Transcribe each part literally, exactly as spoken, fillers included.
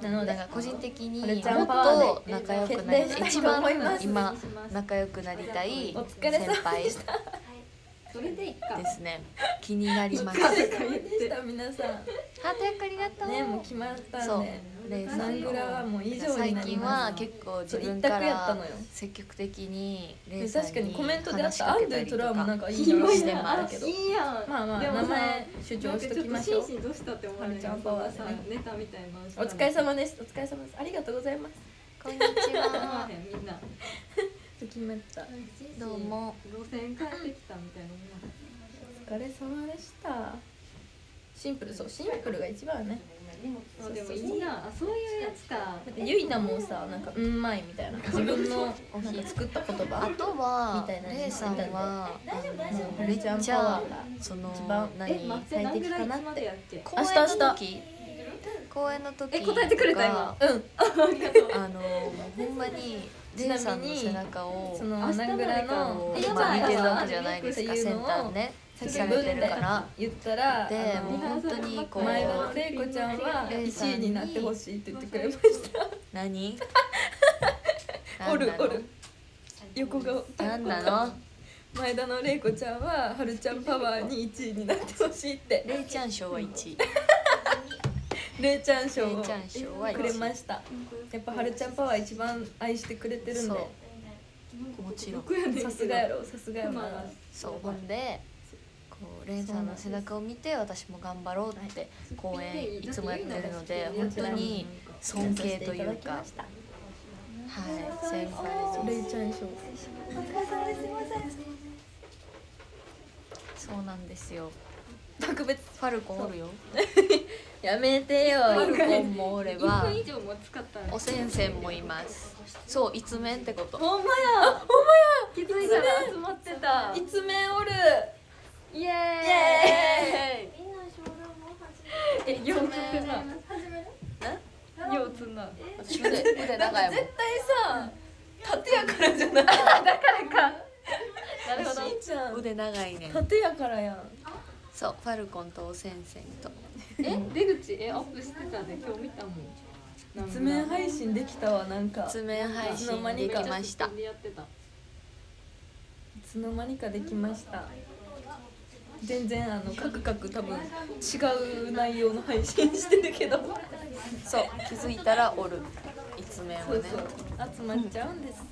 なのでなんか個人的にはるちゃんもっパワーでと仲良くなりたい、一番思います今仲良くなりたいお疲れ様先輩でしたそれでいいかですね。気になります。 お疲れ様でした皆さんハート役ありがとう。 ねもう決まったそうんでレイさんナングラはもう以上に最なり近ますは結構自分そうから一択やったのよ積極的にレでイさんに確かにコメントであっ話したかアンドけたりとゥトラはもうなんかかいいなしてますけどいいやん。 まあまあでもさ名前主張しときましょうなんかちょっと心身どうしたって思われはるちゃんパワーでねネタみたいなのしたおら疲れ様ですお疲れ様ですありがとうございますこんにち思わは。 へんみんなときめったどうも。 路線変えてきたみたいな思わへんお疲れ様でしたシンプルそうシンプルが一番ねあでもいいなあそういうやつかだってゆいなもさなんかうんまいみたいな自分のなんか作った言葉あとはみたいなレイさんはもうめっちゃちゃんパワーがその一番何え待って何ぐらいいつまでやっけ公演の時公演の時え答えてくれた今うんありがとうあのもうほんまにレイさんの背中をそのナングラのこうえまあやばい見てるわけじゃないですかっていうのを先端ね叫されてるから言ったらであのもう本当にこう前田の玲子ちゃんはいちいになってほしいって言ってくれまし何たおるおる横顔何なの前田の玲子ちゃんははるちゃんパワーにいちいになってほしいってレイちゃん賞はいちいれいちゃん賞をレイちゃん賞はいちいくれましたやっぱはるちゃんパワー一番愛してくれてるんでそうもちろんさすがやろさすがやろなそうほんでこうレイさんの背中を見て私も頑張ろうって公演いつもやってるので本当に尊敬というかはい先輩れいちゃん賞そうなんですよ特別ファルコンおるよやめてよファルコンもおれいっばぷん以上も使ったらおせんせんもいますそう一面ってことほんまやほんまや気づいたら集まってたいつめおるイエーイイエみんな小論も始めるえようつってな始めるようつんな私腕腕長いもん絶対さ縦やからじゃないだからかなるほどしんちゃん腕長いねん縦やからやんそうファルコンとおせんせんとえ出口えアップしてたで今日見たもん一面配信できたわなんか一面配信できましたでやってたいつの間にかできました全然あのカクカク多分違う内容の配信してるけどそう気づいたらおる一面をねそうそう集まっちゃうんです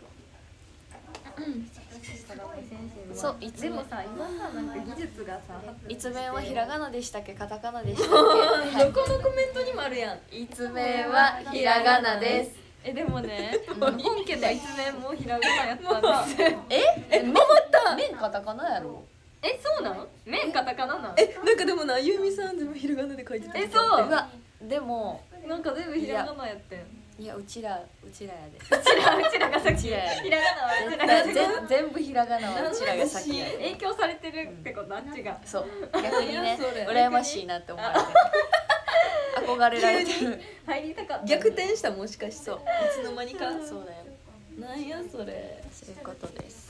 そういつ面でもさ今さなんか技術がさ一面はひらがなでしたっけカタカナでしたっどこのコメントにもあるやんけ一面はひらがなですえでもね本家の一面もひらがなやったんですええ守った面カタカナやろえそうなん面カタカナなんえなんかでもなゆうみさんでもひらがなで書いてたえそううわでもなんか全部ひらがなやってんういやうちらうちらやでちらうちらがさっきひうちらやでらがなはうちらが絶対全全部ひらがなはうちらが先やで影響されてるってことあっちがそう逆にね何やそれ羨ましいなって思われてる憧れられてる入りたかった逆転したもしかしてそういつの間にかそうだよなんやそれそういうことです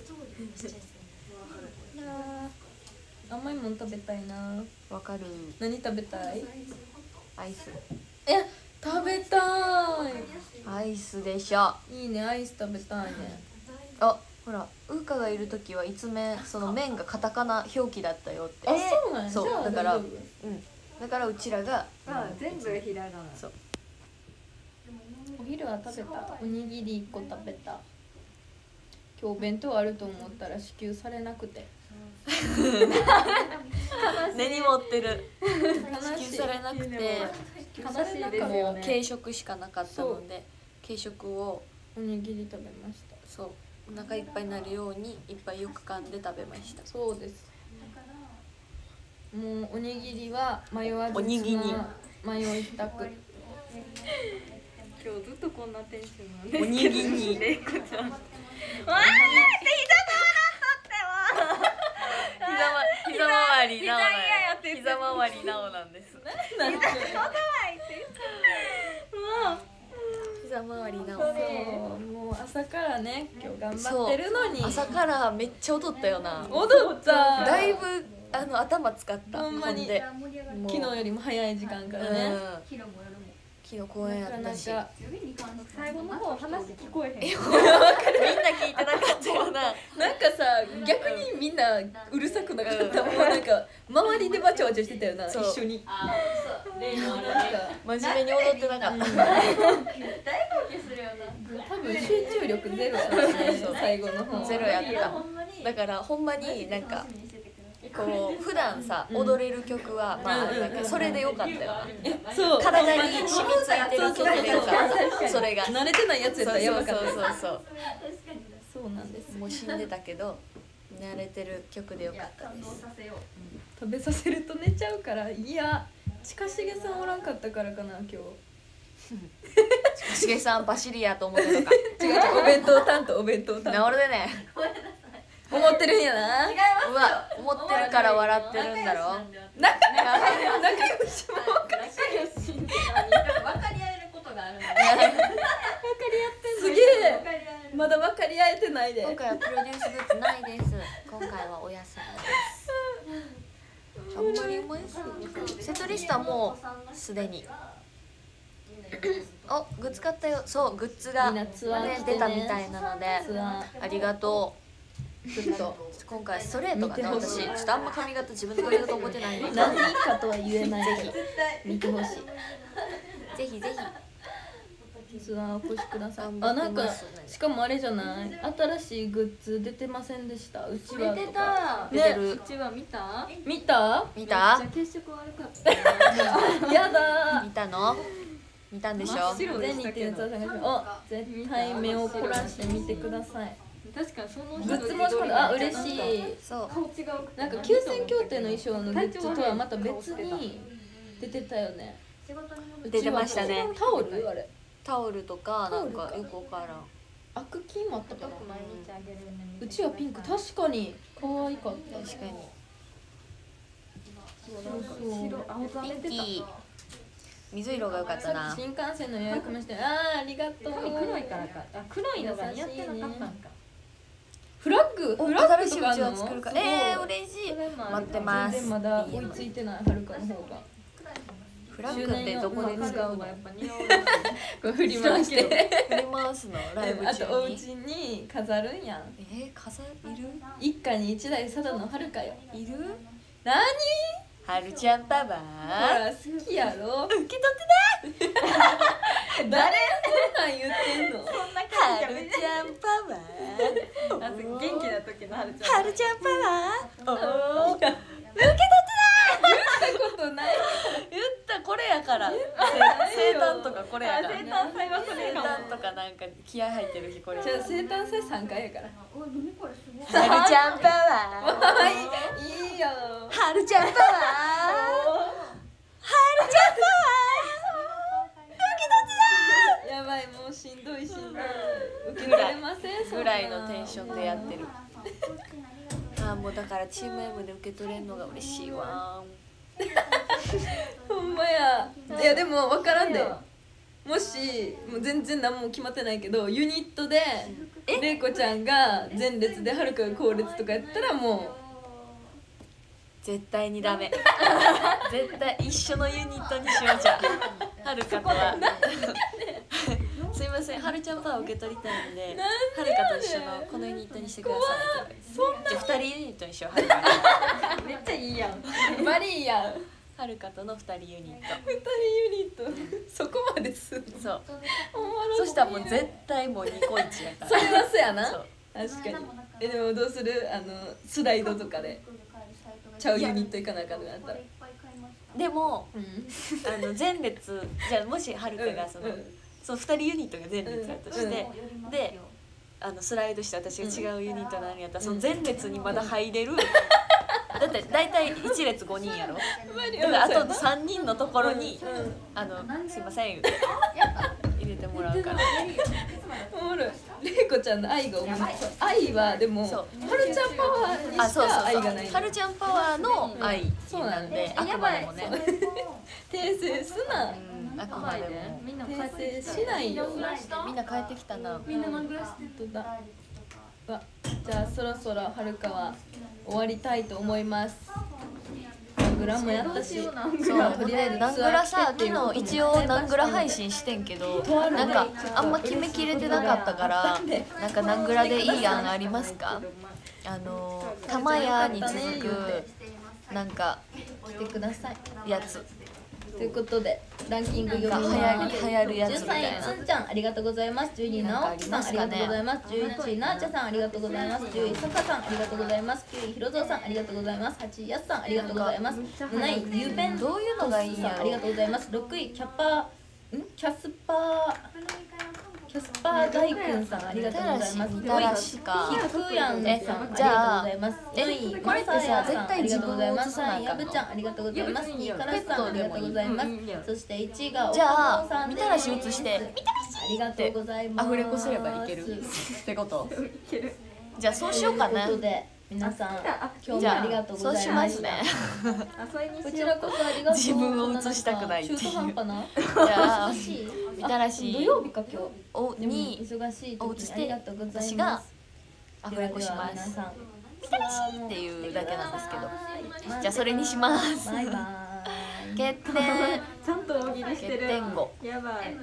いやー甘いもん食べたいなわかる何食べたいアイスえ食べたアイスでしょいいいねアイス食べたいねあほらウーカがいる時はいつ面その面がカタカナ表記だったよってあそうなんやそうじゃあだから大丈うんだからうちらがあ全部ひらがなそう夫お昼は食べたおにぎりいっこ食べた今日弁当あると思ったら支給されなくて根に持ってる悲しい支給されなくて悲しいですよね軽食しかなかったので軽食をおにぎり食べましたそうお腹いっぱいになるようにいっぱいよく噛んで食べましたそうですもうおにぎりは迷わずおにぎり迷いたく今日ずっとこんなテンションなんですおにぎりれいこちゃんわーってひざと膝膝回りなお膝嫌やって言って膝回りなおなんですなんで膝回りなそうおもう朝からね今日頑張ってるのに朝からめっちゃ踊ったよな踊っただいぶあの頭使ったほんまにで盛り上がるもう昨日よりも早い時間からね、 うん昼も夜も昨日公演やったし、 なか最後の方話聞こえへん。 みんな聞いてなかったよな。 なんかさ逆にみんなうるさくなかったもん、なんか周りでわちゃわちゃしてたよな、一そう緒に。 あそう例のあれなんか真面目に踊ってなかった。 大号泣するよな。 多分集中力ゼロだったねそう最後の方。 ゼロやっいやほんまにた。だからほんまになんか楽しみにしててくれるこう普段さ踊れる曲はまあなんかそれでよかったよな。 そう体に染みついてる曲でよかった。それが。 慣れてないやつやったらやばかった。 そうそうそうそう。 そうなんです。 もう死んでたけど慣れてる曲でよかった感動です。 させよう。 食べさせると寝ちゃうから。いや近重さんおらんかったからかな今日。 しげさんバシリやと思ってるのか。 違う違うお弁当担当お弁当担な俺でね。 当思ってるんやな。 うわ思ってるから笑ってるんだろ。 仲仲良しも仲良しって何分かり合えることがあるの。 すげえ分かり合える。 まだ分かり合えてないで。 今回はプロデュースグッズないです。今回はお休みです。あんまりうまいっす。セットリストはもうすでに。おグッズ買ったよ。そうグッズがみんなツアーね来てね出たみたいなのでツアありがとう。 ーちょっと今回ストレートかな見てほしい私ちょっとあんま髪型自分で髪型覚えてないんで何かとは言えないけど見てほしい。 ぜひぜひツアーお越しください。 頑張ってあなんかますねしかもあれじゃない新しいグッズ出てませんでした。うちは出てとかた。 出てるうちは見た？ 見た？ 見ためっちゃ血色悪かった。 やだ見たの見たんでしょ真っ白全日程のツアー探しお絶対目を凝らして見てください。 確かにそのグッズ申し込んだ。あ嬉しい。 そう顔違う。 なんか休戦協定の衣装のグッズとはまた別に出てたよね。 出てましたね。 タオルあれ。 タオルとかなんかよくわからんアクキーもあったかな。 毎日あげるね。 うちはピンク確かに可愛かった。 確かにそうそう。 白青ざピンめてた。 キー水色が良かったさっなき新幹線の予約もしてあーありがとう。 髪黒いからか。あ黒いのが似合ってなかったんか。 フラッグおフラッ新しいうちグとかあるのわ作るかすごいえー嬉しいそれもある待ってます全然まだ追いついてないはるかの方が。 フラッグってどこで使うのやっぱ似合う。 これ振り回して振り回すのライブあ中にとお家に飾るんやん。 えー、飾いる一家に一台佐渡のはるかよ。 いるなにはるちゃんパワほーら好きやろ。 受け取って誰そんなん言ってんの。 なはるちゃんパワーあ元気な時のはるちゃん。 はるちゃんパワーおーいや言ったことない。 言ったこれやから生誕とかこれやから生誕祭はそれかも。 生誕とかなんか気合入ってる日これじゃあ生誕祭さんかいやから。 おい何これすごい。 はるちゃんパワーはいいいよ。 はるちゃんパワーはるちゃんパワやばいもうしんどいしんどい。受け取れませんーぐらいのテンションでやってるあーもうだからチーム M で受け取れるのが嬉しいわほんまや。いやでも分からんで。もしもう全然何も決まってないけどユニットでれいこちゃんが前列ではるかが後列とかやったらも絶対にダメ絶対一緒のユニットにしようじゃんはるかとはすいませんはるちゃんパワー受け取りたいんではるかと一緒のこのユニットにしてくださいって言われてじゃあふたりユニットにしようはるかめっちゃいいやん。 うマリーやん。 はるかとのふたりユニットふたりユニットそこまですんの。 そうおもろすぎるそしたらもう絶対もうニコイチやからそれはそうやな。 そう確かに。えでもどうするあのスライドとかでちゃうユニット行かなあかんのやったら。 でもうんあの前列じゃあもしはるかがその、 うんうんそのふたりユニットが前列だとして、であのスライドして私が違うユニットなんやったら、その前列にまだ入れる、だって大体いち列ごにんやろ、だからあとさんにんのところに「あのすいません」言うて入れてもらうからおもろい。れいこちゃんの愛がおもろい。愛はでもそうはるちゃんパワーにしあそうそうかそう愛がない。 はるちゃんパワーの愛そうなんんなで、あくまでもね、 訂正すな。 うん、あくまでもみんな帰訂って正しないよ。 みんな帰ってきたな。 みんなマングラス本当だ。わじゃあそろそろはるかは終わりたいと思います。ググラもやったし、 そうとりあえずナングラさ昨日一応ナングラ配信してんけどなんかあんま決めきれてなかったからなんかナングラでいい案ありますか？あの玉屋に続くなんか来てくださいやつということでランキング読みなんか流行り流行るやつみ 13 たいな位つんちゃんありがとうございます。じゅうに位なおきさんありがとうございます。じゅういちいなーちゃさんありがとうございます。じゅういさかさんありがとうございます。きゅういひろぞうさんありがとうございます。はちいやすさんありがとうございます。なないゆうぺんどういうのがいいんやろありがとうございます。ろくいキャパーんキャスパーキャスパー大君さんありがとうございます。 みたらしかひくやんさんありがとうごじゃあざいます。 えよんいこれってさ絶対自分を映さなあかんのやぶちゃんありがとうございます。にいからしさんありがとうございます。そしていちいがじゃあおかさんみたらし映してありがとうございます。 アフレコすればいけるってことじゃあそうしようかなということで皆さん今日じゃもありがとうあそうございまししますねた。 あそれにこちしようらこそありがとう。 自分を映したくないっていう中途半端な。 じゃあ忙しいみたらし土曜日か今日。 をでもに忙しいを映して時にありがとうござい私がます。 アフレコしまではでは皆すさんみたらしっていうだけなんですけどじゃあそれにしますバイバイ。 決定ちゃんと大喜利して決る定後やばい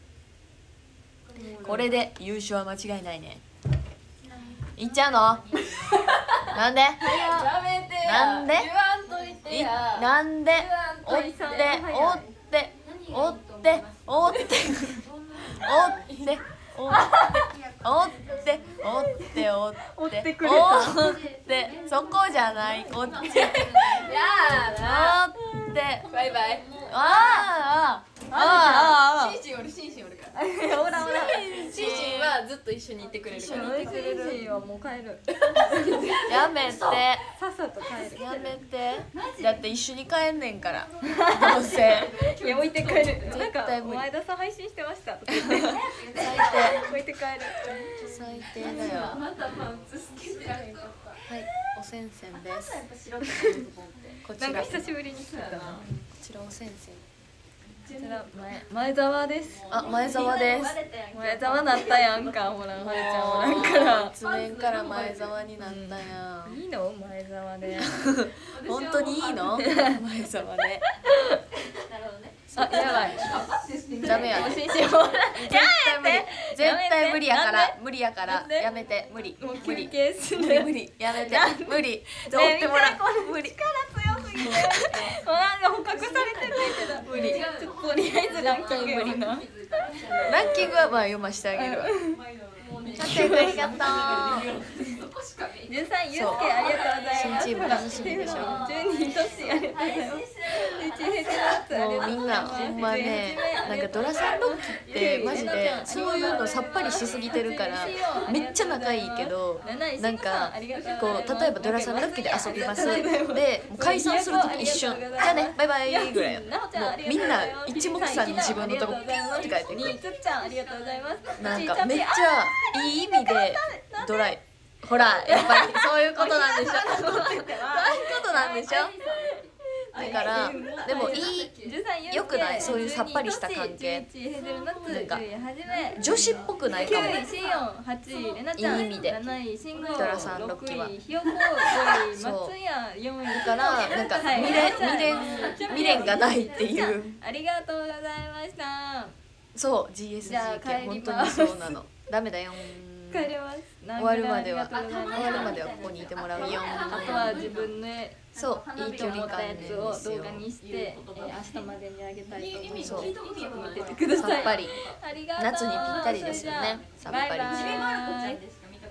これで優勝は間違いないねいっちゃうのなんでやめてや。 なんで言わんといていや。 なんで言わんとい追って追って追って追って追って追って追って追って追って追ってくれた追ってそこじゃないこっち追ってやだ。バイバイ。 あーあーあーあーシンシンおるシンシンおるから。 ほらほらシンシンはずっと一緒にいてくれるから。 ノイズレジーはもう帰るやめてさっさと帰るやめてだって一緒に帰んねんからどうせいや置いて帰るなんか対無理前田さん配信してましたとか言って最置いて帰る低最低だよまたパンツつけてあげた。 はいおせんせんですこちなんらこか久しぶりに聞いたなちらおせんせんこちら前前澤ですあ前澤です前澤なったやんかほらはるちゃんおらんから図面から前澤になったやんいいの前澤で本当にいいの前澤であやばいダメやねもう紳士も絶対無理絶対無理やかなんら無理やからなんでやめて無理もう無理休憩する無理無理やめて無理追ってもらう無理力強すぎてもうなんか捕獲されてるけど無理ちょっととりあえずランキングやりなランキングはまあ読ましてあげるわありがとうじゅうさんゆうすけありがとうございます新チーム楽しみでしょじゅうにとしありがとうございますじゅういちヘチナッツありがとうもうみんございますなほんまねなんかドラサンロッキってマジでそういうのさっぱりしすぎてるからめっちゃ仲いいけどなんかこう例えばドラサンロッキで遊びますでもう解散する時一瞬じゃあねバイバイぐらいやもうみんな一目散に自分のとこピューって帰ってくるにつっちゃんありがとうございますなんかめっちゃいい意味でドライほらやっぱりそういうことなんでしょそういうことなんでしょだからでもいいよくないそういうさっぱりした関係なんか女子っぽくないかもきゅういシオン、はちいレナちゃん、 いい意味でなないシンゴ、 ドラさんロッキーはろくいひよこ、ごいそう松屋、よんいだからなんかはい未練未練未練がないっていうありがとうございましたそう ジーエスジじゃあー帰系本当にりますそうなのダメだよ帰ります終わるまではありがとうございます終わるまではここにいてもらうよあとは自分でそういい距離感思ったやつを動ですよ画にして、えー、明日までにあげたいと思いますそう見ててくださいさっぱりありがとう夏にぴったりですよねさっぱりバイバイ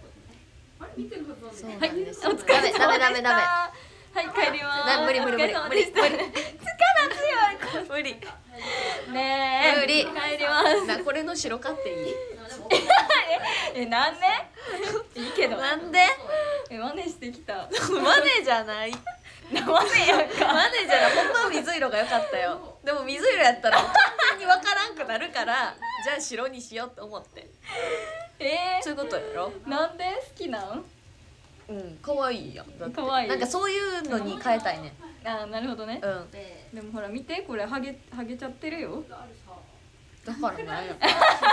そうなんですよお疲れ様でしたダメダメダメダメはい帰りますな無理無理無理無理無理力強い無理ねえ無理帰りますなこれの白買っていいえなんでいいけどなんでえ真似してきたマネじゃないマネやんかマネじゃない本当は水色が良かったよでも水色やったらもう完全に分からんくなるからじゃあ白にしようと思ってえそういうことやろー、なんで好きなんうん可愛いやんだって可愛いなんかそういうのに変えたいねあーなるほどねうんでもほら見てこれハゲハゲちゃってるよだからなんや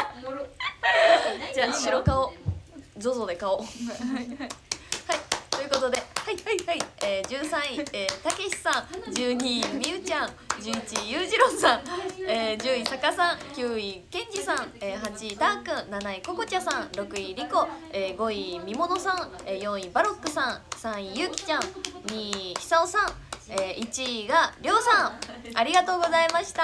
じゃあ白顔ゾゾで買おうはいということことで、はいはいはい、えー、じゅうさんい、えー、たけしさん、じゅうにいみゆちゃん、じゅういちいゆうじろうさん、えー、じゅういさかさん、きゅういけんじさん、えー、はちいたーくん、なないここちゃさん、ろくいりこ、えー、ごいみものさん、えー、よんいバロックさん、さんいゆうきちゃん、にいひさおさん、えー、いちいがりょうさん、ありがとうございました。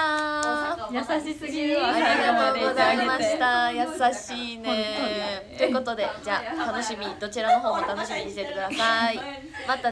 優しすぎるわ。 ありがとうございました。優しいね。ということで、じゃあ楽しみ、どちらの方も楽しみにしててください。また